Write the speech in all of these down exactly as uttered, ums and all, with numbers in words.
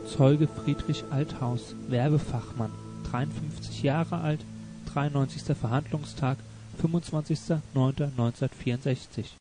Zeuge Friedrich Althaus, Werbefachmann, dreiundfünfzig Jahre alt, dreiundneunzigster Verhandlungstag, fünfundzwanzigster neunter neunzehnhundertvierundsechzig.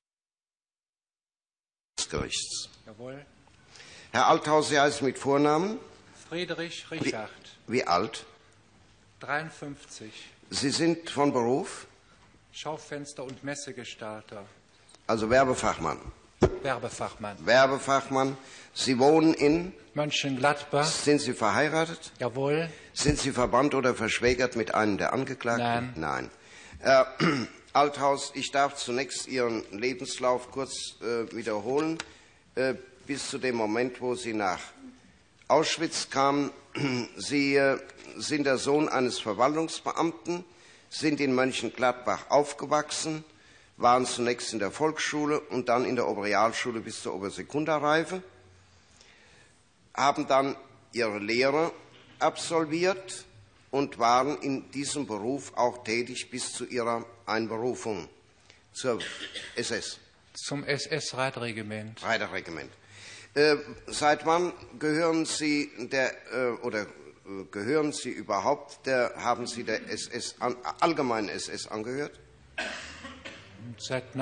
Des Gerichts. Jawohl. Herr Althaus, Sie heißen mit Vornamen? Friedrich Richard. Wie, wie alt? dreiundfünfzig. Sie sind von Beruf? Schaufenster- und Messegestalter. Also Werbefachmann. Werbefachmann. Werbefachmann. Sie wohnen in? Mönchengladbach. Sind Sie verheiratet? Jawohl. Sind Sie verwandt oder verschwägert mit einem der Angeklagten? Nein. Nein. Herr Althaus, ich darf zunächst Ihren Lebenslauf kurz äh, wiederholen. Äh, bis zu dem Moment, wo Sie nach Auschwitz kamen. Sie äh, sind der Sohn eines Verwaltungsbeamten, sind in Mönchengladbach aufgewachsen, waren zunächst in der Volksschule und dann in der Oberrealschule bis zur Obersekundarreife, haben dann ihre Lehre absolviert und waren in diesem Beruf auch tätig bis zu ihrer Einberufung zur S S. Zum S S-Reitregiment. Reiterregiment. Äh, seit wann gehören Sie der äh, oder äh, gehören Sie überhaupt der haben Sie der S S an, allgemeinen S S angehört? Seit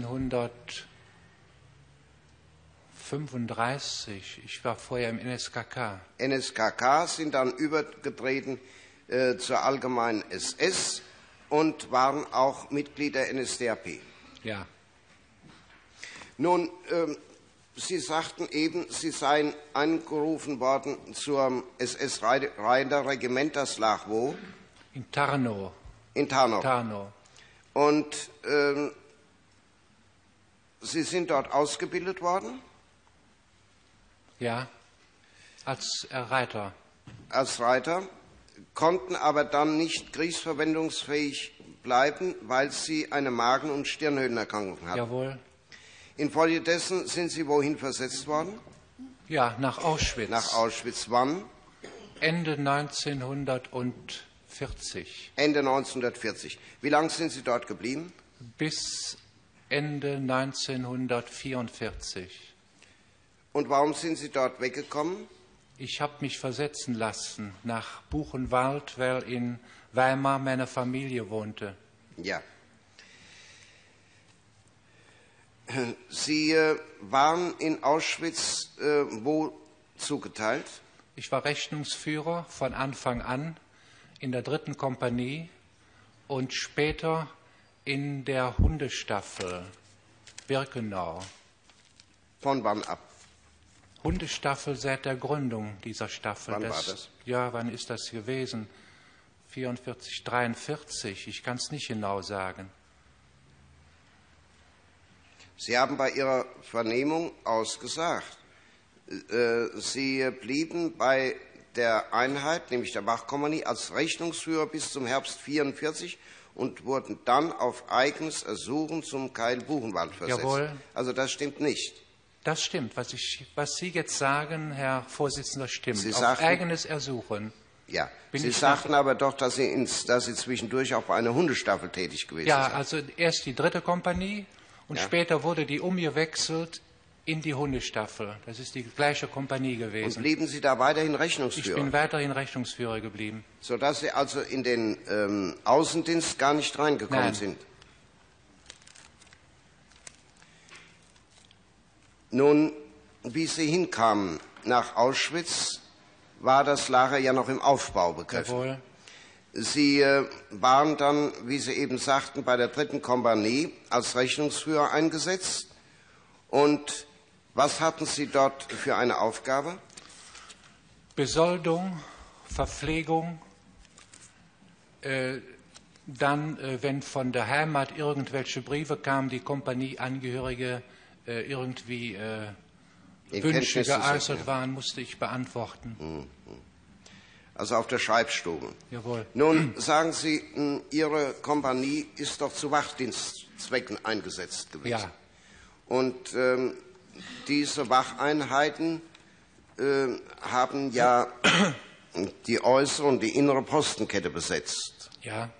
neunzehnhundertfünfunddreißig. Ich war vorher im N S K K. N S K K, sind dann übergetreten äh, zur allgemeinen S S und waren auch Mitglied der N S D A P. Ja. Nun, äh, Sie sagten eben, Sie seien eingerufen worden zum S S-Reiterregiment, das lag wo? In Tarnow. In Tarnow. Tarnow. Und äh, Sie sind dort ausgebildet worden? Ja, als Reiter. Als Reiter, konnten aber dann nicht kriegsverwendungsfähig bleiben, weil Sie eine Magen- und Stirnhöhlenerkrankung hatten. Jawohl. Infolgedessen sind Sie wohin versetzt worden? Ja, nach Auschwitz. Nach Auschwitz. Wann? Ende neunzehnhundertvierzig. Ende neunzehnhundertvierzig. Wie lange sind Sie dort geblieben? Bis Ende neunzehnhundertvierundvierzig. Und warum sind Sie dort weggekommen? Ich habe mich versetzen lassen nach Buchenwald, weil in Weimar meine Familie wohnte. Ja. Sie äh, waren in Auschwitz äh, wo zugeteilt? Ich war Rechnungsführer von Anfang an in der dritten Kompanie und später in der Hundestaffel Birkenau. Von wann ab? Hundestaffel seit der Gründung dieser Staffel. Wann das, war das? Ja, wann ist das gewesen? vierundvierzig, dreiundvierzig, ich kann es nicht genau sagen. Sie haben bei Ihrer Vernehmung ausgesagt, äh, Sie blieben bei der Einheit, nämlich der Wachkompanie, als Rechnungsführer bis zum Herbst vierundvierzig und wurden dann auf eigenes Ersuchen zum K L Buchenwald versetzt. Jawohl. Also das stimmt nicht. Das stimmt. Was, ich, was Sie jetzt sagen, Herr Vorsitzender, stimmt. Sie auf sagten, eigenes Ersuchen. Ja, Bin Sie ich sagten nach, aber doch, dass Sie, ins, dass Sie zwischendurch auch bei einer Hundestaffel tätig gewesen ja, sind. Ja, also erst die dritte Kompanie und ja. Später wurde die umgewechselt in die Hundestaffel. Das ist die gleiche Kompanie gewesen. Und blieben Sie da weiterhin Rechnungsführer? Ich bin weiterhin Rechnungsführer geblieben. Sodass Sie also in den ähm, Außendienst gar nicht reingekommen Nein. sind? Nun, wie Sie hinkamen nach Auschwitz, war das Lager ja noch im Aufbau begriffen. Jawohl. Sie äh, waren dann, wie Sie eben sagten, bei der dritten Kompanie als Rechnungsführer eingesetzt. Und was hatten Sie dort für eine Aufgabe? Besoldung, Verpflegung, äh, dann, äh, wenn von der Heimat irgendwelche Briefe kamen, die Kompanieangehörige äh, irgendwie äh, Wünsche geäußert waren, musste ich beantworten. Also auf der Schreibstube. Jawohl. Nun sagen Sie, Ihre Kompanie ist doch zu Wachdienstzwecken eingesetzt gewesen. Ja. Und ähm, diese Wacheinheiten äh, haben ja die äußere und die innere Postenkette besetzt. Ja.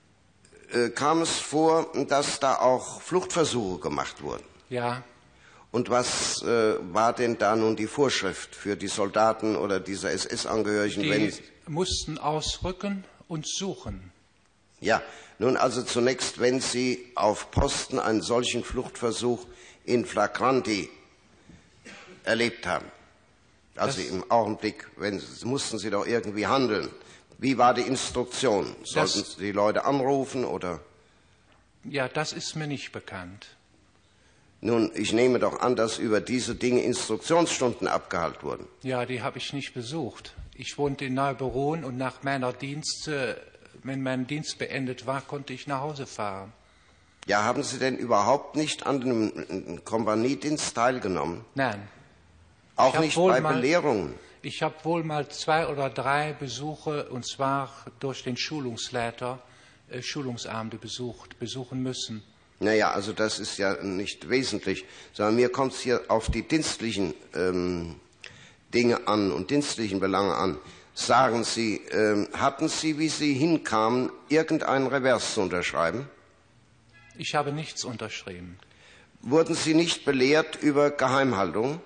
Äh, kam es vor, dass da auch Fluchtversuche gemacht wurden? Ja. Und was äh, war denn da nun die Vorschrift für die Soldaten oder diese S S-Angehörigen? Die wenn mussten ausrücken und suchen. Ja, nun also zunächst, wenn Sie auf Posten einen solchen Fluchtversuch in flagranti erlebt haben, also das im Augenblick, wenn, mussten Sie doch irgendwie handeln. Wie war die Instruktion? Sollten das, Sie die Leute anrufen oder? Ja, das ist mir nicht bekannt. Nun, ich nehme doch an, dass über diese Dinge Instruktionsstunden abgehalten wurden. Ja, die habe ich nicht besucht. Ich wohnte in Neuberohn und nach meiner Dienst, wenn mein Dienst beendet war, konnte ich nach Hause fahren. Ja, haben Sie denn überhaupt nicht an dem Kompaniedienst teilgenommen? Nein. Auch nicht bei mal, Belehrungen? Ich habe wohl mal zwei oder drei Besuche, und zwar durch den Schulungsleiter, äh, Schulungsabende besucht, besuchen müssen. Naja, also das ist ja nicht wesentlich, sondern mir kommt es hier auf die dienstlichen ähm, Dinge an und dienstlichen Belange an. Sagen Sie, ähm, hatten Sie, wie Sie hinkamen, irgendeinen Revers zu unterschreiben? Ich habe nichts unterschrieben. Wurden Sie nicht belehrt über Geheimhaltung?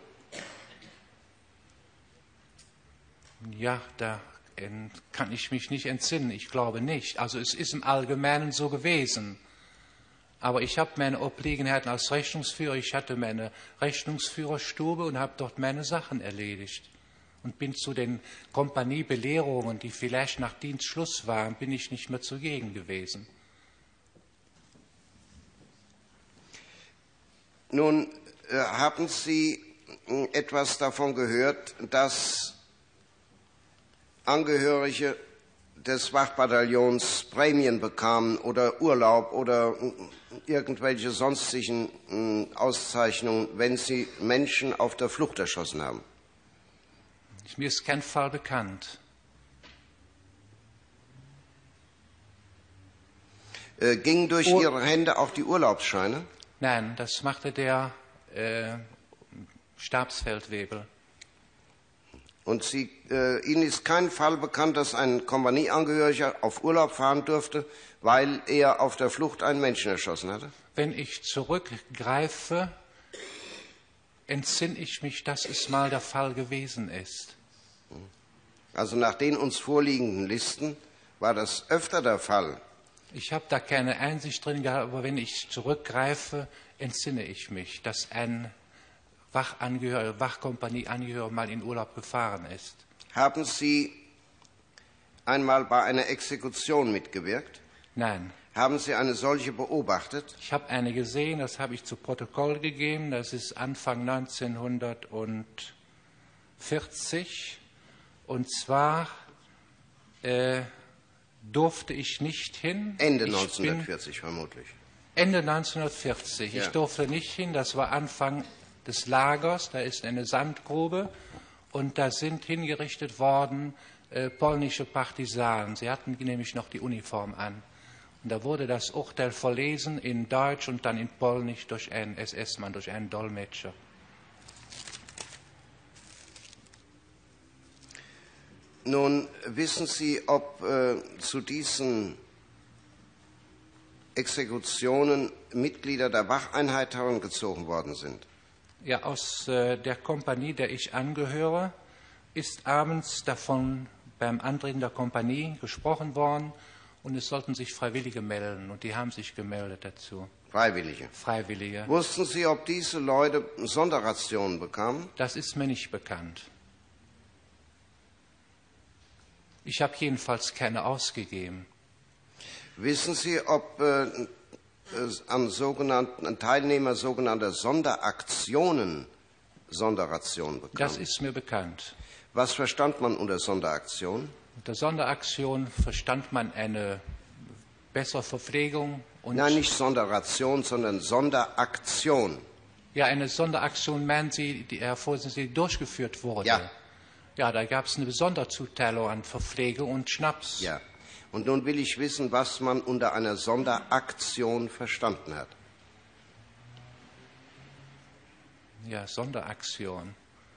Ja, da kann ich mich nicht entsinnen. Ich glaube nicht. Also es ist im Allgemeinen so gewesen. Aber ich habe meine Obliegenheiten als Rechnungsführer, ich hatte meine Rechnungsführerstube und habe dort meine Sachen erledigt. Und bin zu den Kompaniebelehrungen, die vielleicht nach Dienstschluss waren, bin ich nicht mehr zugegen gewesen. Nun äh, haben Sie äh, etwas davon gehört, dass Angehörige des Wachbataillons Prämien bekamen oder Urlaub oder irgendwelche sonstigen Auszeichnungen, wenn sie Menschen auf der Flucht erschossen haben? Mir ist kein Fall bekannt. Äh, gingen durch Ur Ihre Hände auch die Urlaubsscheine? Nein, das machte der äh, Stabsfeldwebel. Und Sie, äh, Ihnen ist kein Fall bekannt, dass ein Kompanieangehöriger auf Urlaub fahren durfte, weil er auf der Flucht einen Menschen erschossen hatte? Wenn ich zurückgreife, entsinne ich mich, dass es mal der Fall gewesen ist. Also nach den uns vorliegenden Listen war das öfter der Fall. Ich habe da keine Einsicht drin gehabt, aber wenn ich zurückgreife, entsinne ich mich, dass ein Wachangehöriger, Wachkompanieangehöriger mal in Urlaub gefahren ist. Haben Sie einmal bei einer Exekution mitgewirkt? Nein. Haben Sie eine solche beobachtet? Ich habe eine gesehen, das habe ich zu Protokoll gegeben. Das ist Anfang neunzehnhundertvierzig. Und zwar äh, durfte ich nicht hin. Ende ich neunzehnhundertvierzig vermutlich. Ende neunzehnhundertvierzig. Ja. Ich durfte nicht hin. Das war Anfang des Lagers. Da ist eine Sandgrube. Und da sind hingerichtet worden äh, polnische Partisanen. Sie hatten nämlich noch die Uniform an. Und da wurde das Urteil verlesen in Deutsch und dann in Polnisch durch einen S S-Mann, durch einen Dolmetscher. Nun, wissen Sie, ob äh, zu diesen Exekutionen Mitglieder der Wacheinheit herangezogen worden sind? Ja, aus äh, der Kompanie, der ich angehöre, ist abends davon beim Antreten der Kompanie gesprochen worden und es sollten sich Freiwillige melden und die haben sich gemeldet dazu. Freiwillige? Freiwillige. Wussten Sie, ob diese Leute Sonderrationen bekamen? Das ist mir nicht bekannt. Ich habe jedenfalls keine ausgegeben. Wissen Sie, ob äh, an sogenannten an Teilnehmer sogenannter Sonderaktionen Sonderrationen bekamen? Das ist mir bekannt. Was verstand man unter Sonderaktion? Unter Sonderaktion verstand man eine bessere Verpflegung. Und Nein, nicht Sonderration, sondern Sonderaktion. Ja, eine Sonderaktion, meinen Sie, die, Herr Vorsitzender, die durchgeführt wurde? Ja. Ja, da gab es eine Sonderzuteilung an Verpflegung und Schnaps. Ja. Und nun will ich wissen, was man unter einer Sonderaktion verstanden hat. Ja, Sonderaktion.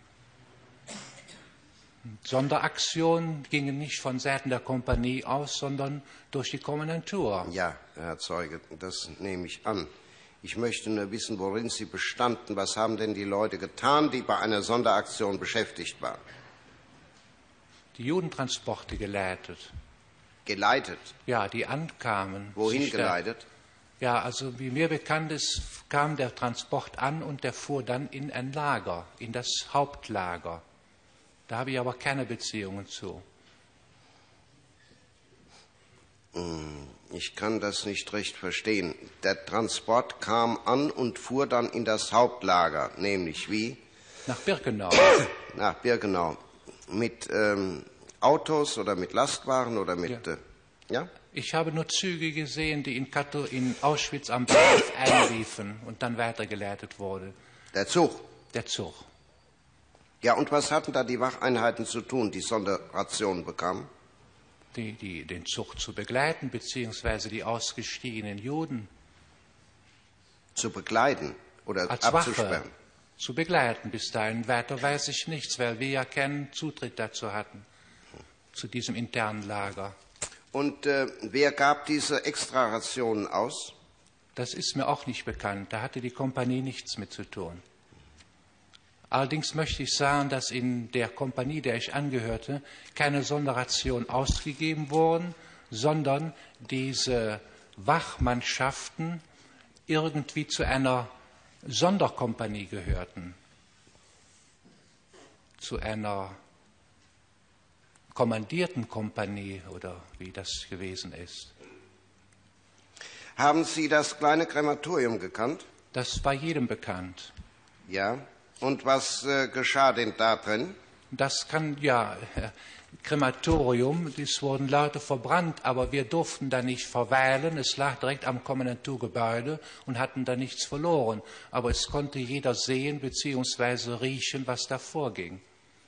Sonderaktionen gingen nicht von Seiten der Kompanie aus, sondern durch die Kommandantur. Ja, Herr Zeuge, das nehme ich an. Ich möchte nur wissen, worin sie bestanden. Was haben denn die Leute getan, die bei einer Sonderaktion beschäftigt waren? Die Judentransporte geleitet. Geleitet? Ja, die ankamen. Wohin geleitet? Ja, also wie mir bekannt ist, kam der Transport an und der fuhr dann in ein Lager, in das Hauptlager. Da habe ich aber keine Beziehungen zu. Ich kann das nicht recht verstehen. Der Transport kam an und fuhr dann in das Hauptlager, nämlich wie? Nach Birkenau. Nach Birkenau. Mit ähm, Autos oder mit Lastwagen oder mit... Ja. Äh, ja? Ich habe nur Züge gesehen, die in, Kato, in Auschwitz am Bahnhof einliefen und dann weitergeleitet wurde. Der Zug? Der Zug. Ja, und was hatten da die Wacheinheiten zu tun, die Sonderrationen bekamen? Die, die, den Zug zu begleiten, beziehungsweise die ausgestiegenen Juden. Zu begleiten oder Als abzusperren? Wache zu begleiten. Bis dahin weiter weiß ich nichts, weil wir ja keinen Zutritt dazu hatten, zu diesem internen Lager. Und äh, wer gab diese Extrarationen aus? Das ist mir auch nicht bekannt. Da hatte die Kompanie nichts mit zu tun. Allerdings möchte ich sagen, dass in der Kompanie, der ich angehörte, keine Sonderration ausgegeben wurden, sondern diese Wachmannschaften irgendwie zu einer Sonderkompanie gehörten, zu einer kommandierten Kompanie oder wie das gewesen ist. Haben Sie das kleine Krematorium gekannt? Das war jedem bekannt. Ja. Und was äh, geschah denn da drin? Das kann, ja, Krematorium, es wurden Leute verbrannt, aber wir durften da nicht verweilen. Es lag direkt am Kommandanturgebäude und hatten da nichts verloren. Aber es konnte jeder sehen bzw. riechen, was da vorging.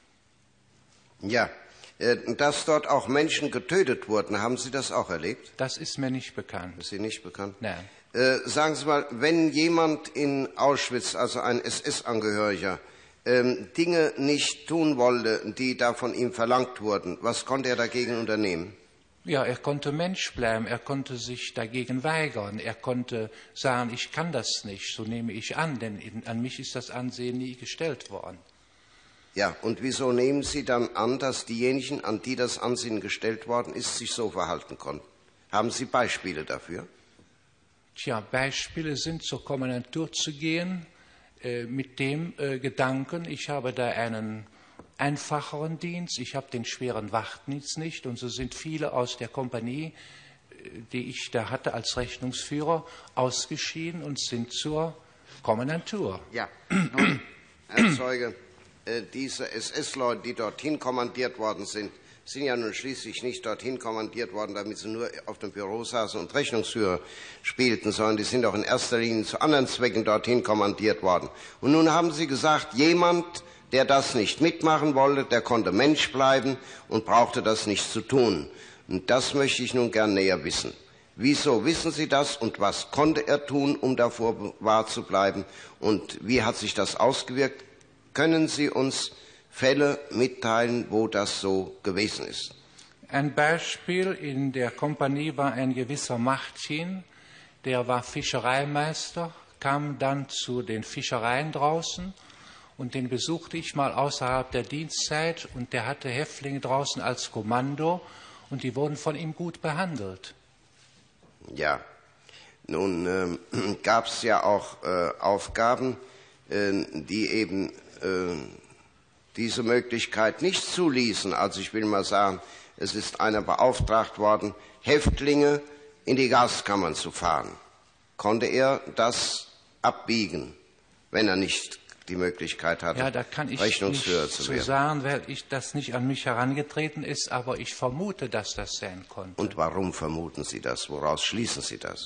Ja, äh, dass dort auch Menschen getötet wurden, haben Sie das auch erlebt? Das ist mir nicht bekannt. Ist Ihnen nicht bekannt? Nein. Äh, sagen Sie mal, wenn jemand in Auschwitz, also ein S S-Angehöriger, ähm, Dinge nicht tun wollte, die da von ihm verlangt wurden, was konnte er dagegen unternehmen? Ja, er konnte Mensch bleiben, er konnte sich dagegen weigern, er konnte sagen, ich kann das nicht, so nehme ich an, denn in, an mich ist das Ansehen nie gestellt worden. Ja, und wieso nehmen Sie dann an, dass diejenigen, an die das Ansehen gestellt worden ist, sich so verhalten konnten? Haben Sie Beispiele dafür? Tja, Beispiele sind, zur Kommandantur zu gehen, äh, mit dem äh, Gedanken, ich habe da einen einfacheren Dienst, ich habe den schweren Wachdienst nicht, und so sind viele aus der Kompanie, äh, die ich da hatte als Rechnungsführer, ausgeschieden und sind zur Kommandantur. Ja, nun, Herr Zeuge, äh, diese S S-Leute, die dorthin kommandiert worden sind, sind ja nun schließlich nicht dorthin kommandiert worden, damit sie nur auf dem Büro saßen und Rechnungsführer spielten, sondern die sind auch in erster Linie zu anderen Zwecken dorthin kommandiert worden. Und nun haben Sie gesagt, jemand, der das nicht mitmachen wollte, der konnte Mensch bleiben und brauchte das nicht zu tun. Und das möchte ich nun gern näher wissen. Wieso wissen Sie das und was konnte er tun, um davor wahr zu bleiben? Und wie hat sich das ausgewirkt? Können Sie uns Fälle mitteilen, wo das so gewesen ist? Ein Beispiel: In der Kompanie war ein gewisser Martin, der war Fischereimeister, kam dann zu den Fischereien draußen und den besuchte ich mal außerhalb der Dienstzeit und der hatte Häftlinge draußen als Kommando und die wurden von ihm gut behandelt. Ja, nun ähm, gab es ja auch äh, Aufgaben, äh, die eben äh, diese Möglichkeit nicht zuließen. Also ich will mal sagen, es ist einer beauftragt worden, Häftlinge in die Gaskammern zu fahren. Konnte er das abbiegen, wenn er nicht die Möglichkeit hatte, ja, da kann ich Rechnungsführer nicht zu zu werden? sagen, weil ich das nicht an mich herangetreten ist, aber ich vermute, dass das sein konnte. Und warum vermuten Sie das? Woraus schließen Sie das?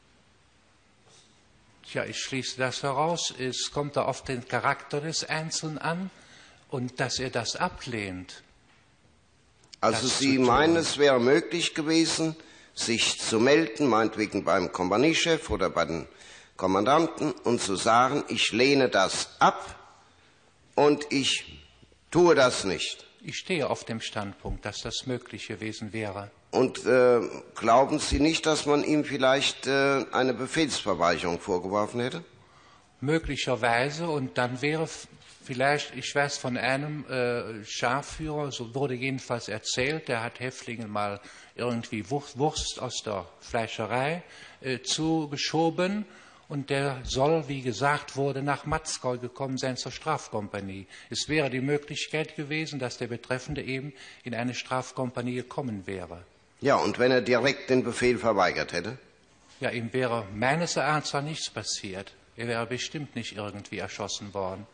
Tja, ich schließe das heraus. Es kommt da auf den Charakter des Einzelnen an und dass er das ablehnt. Also das Sie meinen, es wäre möglich gewesen, sich zu melden, meinetwegen beim Kompaniechef oder bei den Kommandanten und zu sagen, ich lehne das ab und ich tue das nicht. Ich stehe auf dem Standpunkt, dass das möglich gewesen wäre. Und äh, glauben Sie nicht, dass man ihm vielleicht äh, eine Befehlsverweigerung vorgeworfen hätte? Möglicherweise, und dann wäre vielleicht, ich weiß von einem äh, Schafführer, so wurde jedenfalls erzählt, der hat Häftlingen mal irgendwie Wurst aus der Fleischerei äh, zugeschoben, und der soll, wie gesagt wurde, nach Matzkau gekommen sein zur Strafkompanie. Es wäre die Möglichkeit gewesen, dass der Betreffende eben in eine Strafkompanie gekommen wäre. Ja, und wenn er direkt den Befehl verweigert hätte? Ja, ihm wäre meines Erachtens nichts passiert. Er wäre bestimmt nicht irgendwie erschossen worden.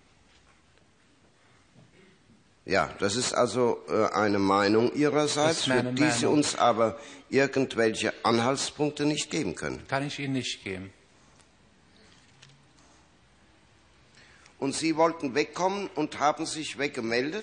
Ja, das ist also äh, eine Meinung Ihrerseits, für die Sie uns aber irgendwelche Anhaltspunkte nicht geben können. Kann ich Ihnen nicht geben. Und Sie wollten wegkommen und haben sich weggemeldet?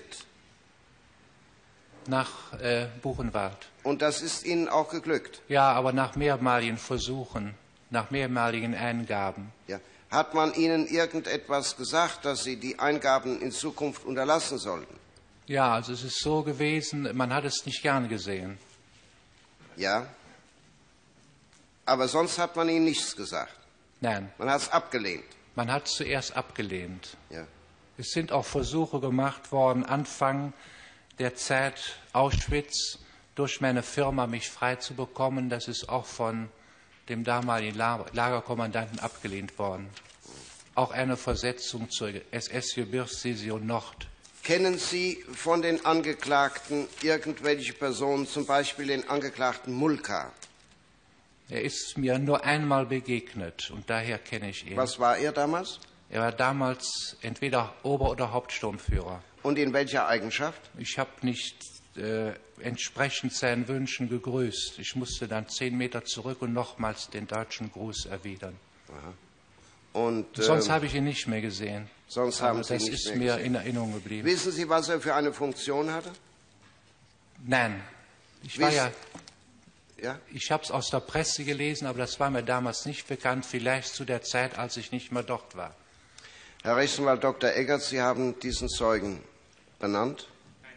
Nach äh, Buchenwald. Und das ist Ihnen auch geglückt? Ja, aber nach mehrmaligen Versuchen, nach mehrmaligen Eingaben. Ja. Hat man Ihnen irgendetwas gesagt, dass Sie die Eingaben in Zukunft unterlassen sollten? Ja, also es ist so gewesen, man hat es nicht gern gesehen. Ja. Aber sonst hat man Ihnen nichts gesagt? Nein. Man hat es abgelehnt? Man hat es zuerst abgelehnt. Ja. Es sind auch Versuche gemacht worden, Anfang der Zeit Auschwitz durch meine Firma mich frei zu bekommen. Das ist auch von dem damaligen Lagerkommandanten abgelehnt worden. Auch eine Versetzung zur S S-Gebirgsdivision Nord. Kennen Sie von den Angeklagten irgendwelche Personen, zum Beispiel den Angeklagten Mulka? Er ist mir nur einmal begegnet und daher kenne ich ihn. Was war er damals? Er war damals entweder Ober- oder Hauptsturmführer. Und in welcher Eigenschaft? Ich habe nicht äh, entsprechend seinen Wünschen gegrüßt. Ich musste dann zehn Meter zurück und nochmals den deutschen Gruß erwidern. Aha. Und, sonst ähm, habe ich ihn nicht mehr gesehen. Sonst haben Sie das nicht ist mehr mir gesehen. in Erinnerung geblieben. Wissen Sie, was er für eine Funktion hatte? Nein. Ich Wiss- war ja, Ja? ich habe es aus der Presse gelesen, aber das war mir damals nicht bekannt. Vielleicht zu der Zeit, als ich nicht mehr dort war. Herr Rechtsanwalt Doktor Eggert, Sie haben diesen Zeugen benannt.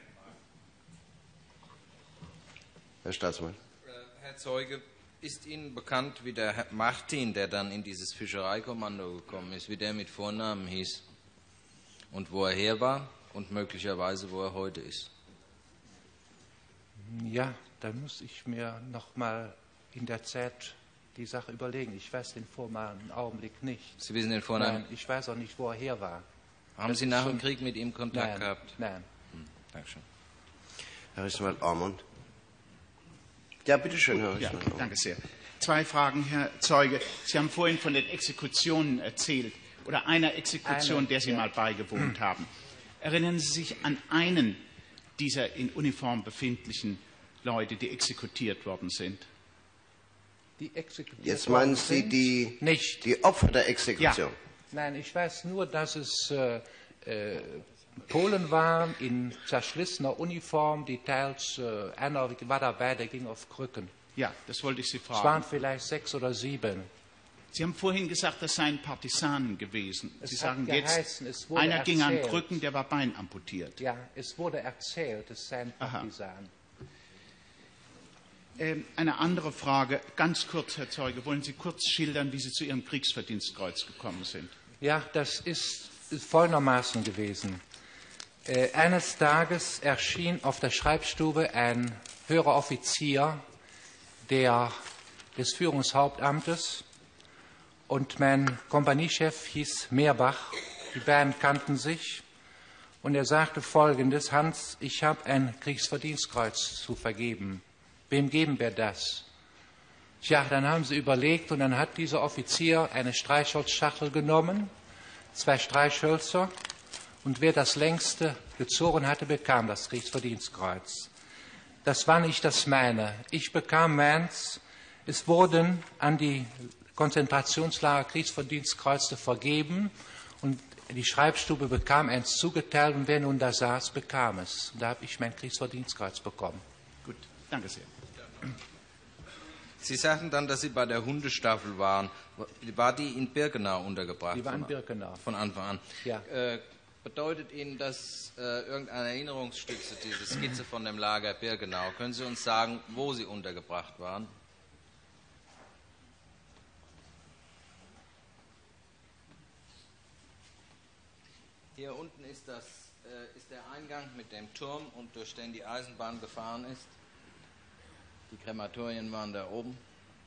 Herr Staatsanwalt. Herr Zeuge, ist Ihnen bekannt, wie der Herr Martin, der dann in dieses Fischereikommando gekommen ist, wie der mit Vornamen hieß und wo er her war und möglicherweise wo er heute ist? Ja, da muss ich mir noch mal in der Zeit die Sache überlegen. Ich weiß den Vornamen im Augenblick nicht. Sie wissen den Vornamen? Nein, ich weiß auch nicht, wo er her war. Haben Das Sie ist nach schon- dem Krieg mit ihm Kontakt Nein, gehabt? nein. Hm, Dankeschön. Herr Rechtsanwalt Ormond. Ja, bitteschön, Herr Ja, Rechtsanwalt. danke sehr. Zwei Fragen, Herr Zeuge. Sie haben vorhin von den Exekutionen erzählt oder einer Exekution, Eine, der Sie ja. mal beigewohnt haben. Erinnern Sie sich an einen dieser in Uniform befindlichen Leute, die exekutiert worden sind? Die exekutiert Jetzt meinen worden Sie sind? die, Nicht. die Opfer der Exekution? Nein, ich weiß nur, dass es äh, äh, Polen waren in zerschlissener Uniform, die teils, äh, einer war dabei, der ging auf Krücken. Ja, das wollte ich Sie Es waren fragen. vielleicht sechs oder sieben. Sie haben vorhin gesagt, das seien Partisanen gewesen. Es Sie hat sagen geheißen, jetzt, es wurde einer ging an erzählt. Krücken, der war beinamputiert. Ja, es wurde erzählt, es seien Aha. Partisanen. Ähm, eine andere Frage, ganz kurz, Herr Zeuge. Wollen Sie kurz schildern, wie Sie zu Ihrem Kriegsverdienstkreuz gekommen sind? Ja, das ist folgendermaßen gewesen. Äh, eines Tages erschien auf der Schreibstube ein höherer Offizier der, des Führungshauptamtes und mein Kompaniechef hieß Meerbach. Die beiden kannten sich und er sagte Folgendes: Hans, ich habe ein Kriegsverdienstkreuz zu vergeben. Wem geben wir das? Tja, dann haben sie überlegt und dann hat dieser Offizier eine Streichholzschachtel genommen, zwei Streichhölzer, und wer das längste gezogen hatte, bekam das Kriegsverdienstkreuz. Das war nicht das meine. Ich bekam meins. Es wurden an die Konzentrationslager Kriegsverdienstkreuze vergeben und die Schreibstube bekam eins zugeteilt und wer nun da saß, bekam es. Da habe ich mein Kriegsverdienstkreuz bekommen. Gut, danke sehr. Sie sagten dann, dass Sie bei der Hundestaffel waren. War die in Birkenau untergebracht? Die war in von- Birkenau. Von Anfang an. Ja. Äh, bedeutet Ihnen das äh, irgendeine Erinnerungsstütze, diese Skizze von dem Lager Birkenau? Können Sie uns sagen, wo Sie untergebracht waren? Hier unten ist, das, äh, ist der Eingang mit dem Turm, und durch den die Eisenbahn gefahren ist. Die Krematorien waren da oben.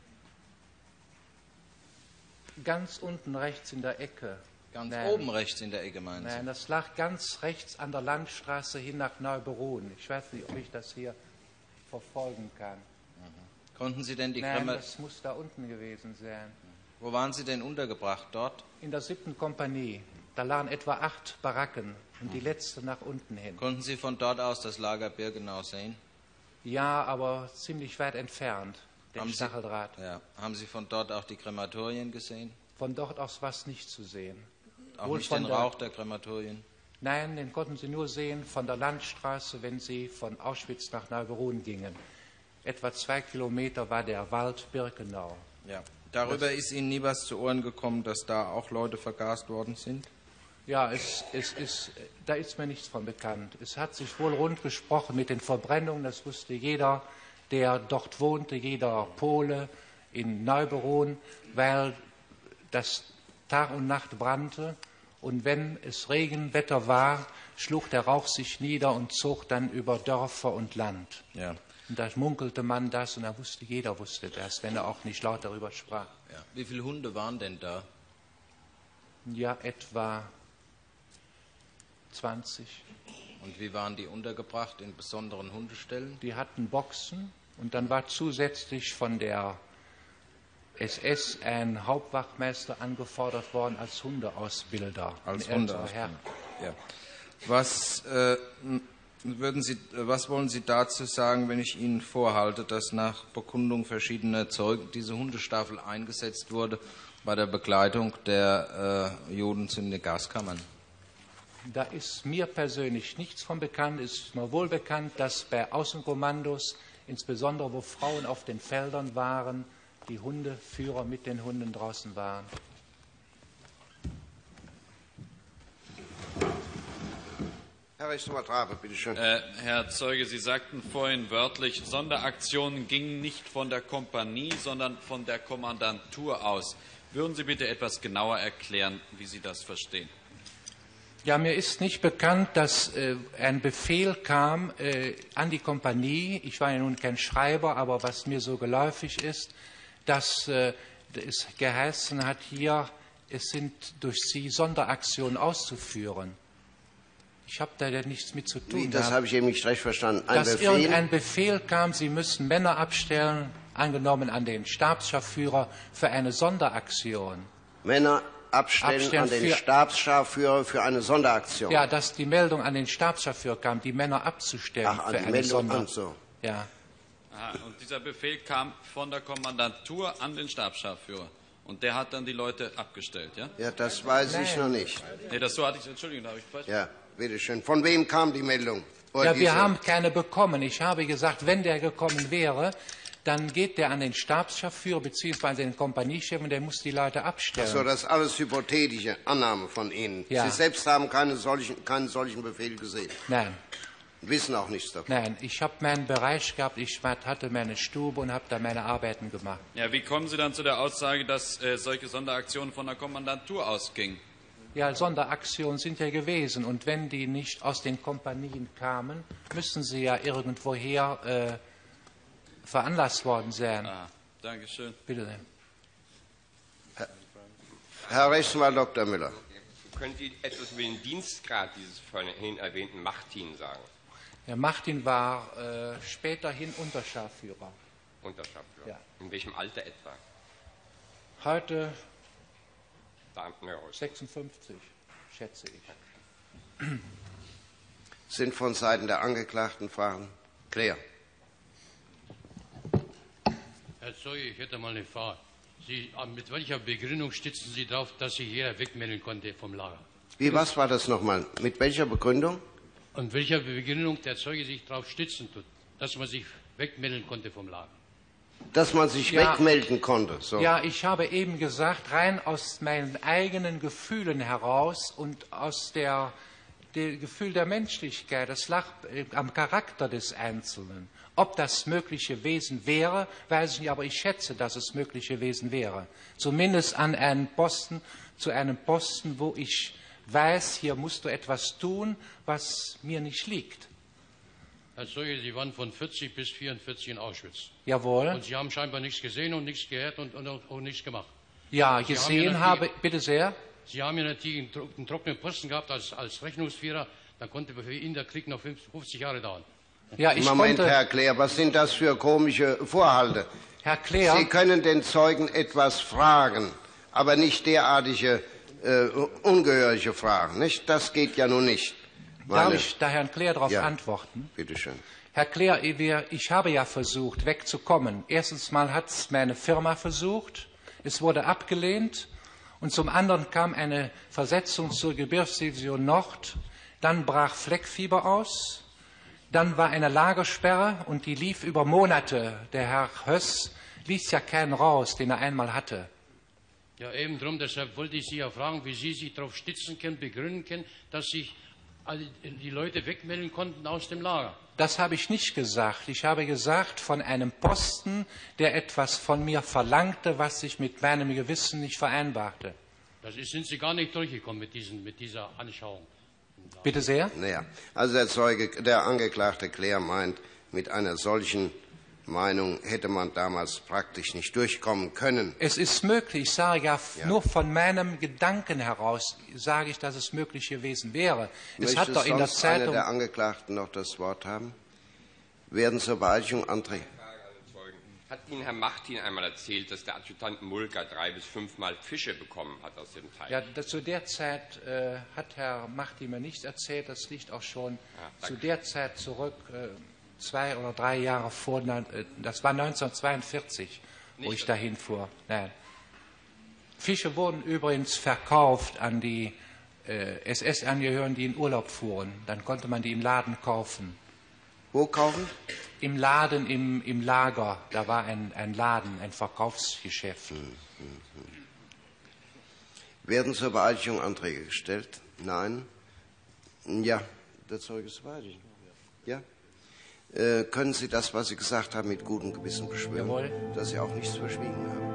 Ganz unten rechts in der Ecke. Ganz Nein. oben rechts in der Ecke, meinen Sie? Nein, das lag ganz rechts an der Landstraße hin nach Neuberuhn. Ich weiß nicht, ob ich das hier verfolgen kann. Mhm. Konnten Sie denn die Nein, Krematorien... das muss da unten gewesen sein. Wo waren Sie denn untergebracht? Dort? In der siebten Kompanie. Da lagen etwa acht Baracken und die letzte nach unten hin. Konnten Sie von dort aus das Lager Birkenau sehen? Ja, aber ziemlich weit entfernt, den Haben Stacheldraht. Sie, ja. Haben Sie von dort auch die Krematorien gesehen? Von dort aus war es nicht zu sehen. Auch Wohl nicht von den der- Rauch der Krematorien? Nein, den konnten Sie nur sehen von der Landstraße, wenn Sie von Auschwitz nach Neuberuhn gingen. Etwa zwei Kilometer war der Wald Birkenau. Ja. Darüber ist Ihnen nie was zu Ohren gekommen, dass da auch Leute vergast worden sind? Ja, es, es ist, da ist mir nichts von bekannt. Es hat sich wohl rund gesprochen mit den Verbrennungen, das wusste jeder, der dort wohnte, jeder Pole in Neuberuhn, weil das Tag und Nacht brannte, und wenn es Regenwetter war, schlug der Rauch sich nieder und zog dann über Dörfer und Land. Ja. Und da munkelte man das, und da wusste jeder wusste das, wenn er auch nicht laut darüber sprach. Ja. Wie viele Hunde waren denn da? Ja, etwa zwanzig. Und wie waren die untergebracht in besonderen Hundestellen? Die hatten Boxen, und dann war zusätzlich von der S S ein Hauptwachtmeister angefordert worden als Hundeausbilder. Als ein älterer Hundeausbilder. Herr. Ja. Was, äh, würden Sie, was wollen Sie dazu sagen, wenn ich Ihnen vorhalte, dass nach Bekundung verschiedener Zeugen diese Hundestaffel eingesetzt wurde bei der Begleitung der äh, Juden zu den Gaskammern? Da ist mir persönlich nichts von bekannt. Es ist mir wohl bekannt, dass bei Außenkommandos, insbesondere wo Frauen auf den Feldern waren, die Hundeführer mit den Hunden draußen waren. Herr Rechtsanwalt Rabe, bitte schön. Äh, Herr Zeuge, Sie sagten vorhin wörtlich, Sonderaktionen gingen nicht von der Kompanie, sondern von der Kommandantur aus. Würden Sie bitte etwas genauer erklären, wie Sie das verstehen? Ja, mir ist nicht bekannt, dass äh, ein Befehl kam äh, an die Kompanie. Ich war ja nun kein Schreiber, aber was mir so geläufig ist, dass äh, es geheißen hat, hier, es sind durch Sie Sonderaktionen auszuführen. Ich habe da ja nichts mit zu tun. Wie, das gehabt. habe ich eben nicht recht verstanden. Ein Dass Befehl, irgendein Befehl kam, Sie müssen Männer abstellen, angenommen an den Stabsscharführer, für eine Sonderaktion. Männer abstellen, Abstellen an den für- Stabsscharführer für eine Sonderaktion. Ja, dass die Meldung an den Stabsscharführer kam, die Männer abzustellen Ach, an für die eine Meldung Sonder... und so. Ja. Aha, und dieser Befehl kam von der Kommandantur an den Stabsscharführer. Und der hat dann die Leute abgestellt, ja? Ja, das weiß ich Nein. noch nicht. Nee, das so hatte ich, Entschuldigung, da habe ich falsch. Ja, bitteschön. Von wem kam die Meldung? Oder Ja, wir diese- haben keine bekommen. Ich habe gesagt, wenn der gekommen wäre, dann geht der an den Stabsscharführer bzw. den Kompaniechef, und der muss die Leute abstellen. So, das ist alles hypothetische Annahme von Ihnen. Ja. Sie selbst haben keine solchen, keinen solchen Befehl gesehen. Nein, Wissen auch nichts davon. nein, ich habe meinen Bereich gehabt, ich hatte meine Stube und habe da meine Arbeiten gemacht. Ja, wie kommen Sie dann zu der Aussage, dass äh, solche Sonderaktionen von der Kommandantur ausgingen? Ja, Sonderaktionen sind ja gewesen, und wenn die nicht aus den Kompanien kamen, müssen sie ja irgendwoher äh, veranlasst worden sein. Ah, Dankeschön. Bitte. Herr Rechtsanwalt Doktor Müller. Können Sie etwas über den Dienstgrad dieses vorhin erwähnten Martin sagen? Herr Martin war äh, späterhin Unterscharführer. Unterscharführer. Ja. In welchem Alter etwa? Heute Beamtenheraus. sechsundfünfzig, schätze ich. Sind von Seiten der Angeklagten Fragen? Claire. Herr Zeuge, ich hätte mal eine Frage. Sie, mit welcher Begründung stützen Sie darauf, dass sich jeder wegmelden konnte vom Lager? Wie, was war das nochmal? Mit welcher Begründung? Und welcher Begründung der Zeuge sich darauf stützen tut, dass man sich wegmelden konnte vom Lager? Dass man sich Ja. wegmelden konnte. So. Ja, ich habe eben gesagt, rein aus meinen eigenen Gefühlen heraus und aus der das Gefühl der Menschlichkeit, das lag am Charakter des Einzelnen. Ob das mögliche Wesen wäre, weiß ich nicht, aber ich schätze, dass es mögliche Wesen wäre. Zumindest an einen Posten, zu einem Posten, wo ich weiß, hier musst du etwas tun, was mir nicht liegt. Herr Zeuge, Sie waren von vierzig bis vierundvierzig in Auschwitz. Jawohl. Und Sie haben scheinbar nichts gesehen und nichts gehört und, und auch, auch nichts gemacht. Ja, Sie gesehen haben habe, ja bitte sehr. Sie haben ja natürlich einen, einen trockenen Posten gehabt als, als Rechnungsführer, dann konnte für ihn der Krieg noch fünfzig Jahre dauern. Ja, ich Moment, konnte, Herr Clair, was sind das für komische Vorhalte? Herr Clair, Sie können den Zeugen etwas fragen, aber nicht derartige äh, ungehörige Fragen, nicht? Das geht ja nun nicht. darf Meine, ich da Herrn Clair darauf Ja. antworten? Bitte schön. Herr Clair, wir- ich habe ja versucht, wegzukommen. Erstens mal hat es meine Firma versucht, es wurde abgelehnt. Und zum anderen kam eine Versetzung zur Gebirgsdivision Nord. Dann brach Fleckfieber aus. Dann war eine Lagersperre und die lief über Monate. Der Herr Höss ließ ja keinen raus, den er einmal hatte. Ja, eben drum, deshalb wollte ich Sie ja fragen, wie Sie sich darauf stützen können, begründen können, dass sich alle die Leute wegmelden konnten aus dem Lager. Das habe ich nicht gesagt. Ich habe gesagt, von einem Posten, der etwas von mir verlangte, was sich mit meinem Gewissen nicht vereinbarte. Das ist, sind Sie gar nicht durchgekommen mit, diesen, mit dieser Anschauung. Bitte sehr. Naja, also der Zeuge, der Angeklagte Clair meint, mit einer solchen Meinung hätte man damals praktisch nicht durchkommen können. Es ist möglich, ich sage ja, Ja. nur von meinem Gedanken heraus, sage ich, dass es möglich gewesen wäre. Es Möchte hat doch in der sonst einer Zeitung... der Angeklagten noch das Wort haben? Werden zur Beeidigung Anträge. Hat Ihnen Herr Martin einmal erzählt, dass der Adjutant Mulker drei bis fünfmal Fische bekommen hat aus dem Teich? Ja, das, zu der Zeit äh, hat Herr Machti mir nichts erzählt, das liegt auch schon Ja, zu der Zeit zurück, äh, zwei oder drei Jahre vor, äh, das war neunzehnhundertzweiundvierzig, wo Nicht ich dahin fuhr. Nein. Fische wurden übrigens verkauft an die äh, S S-Angehörigen, die in Urlaub fuhren. Dann konnte man die im Laden kaufen. Wo kaufen? Im Laden, im, im Lager, da war ein, ein Laden, ein Verkaufsgeschäft. Werden zur Beeidigung Anträge gestellt? Nein? Ja, der Zeuge ist beeidigt. Ja? Äh, können Sie das, was Sie gesagt haben, mit gutem Gewissen beschwören? Jawohl. Dass Sie auch nichts verschwiegen haben?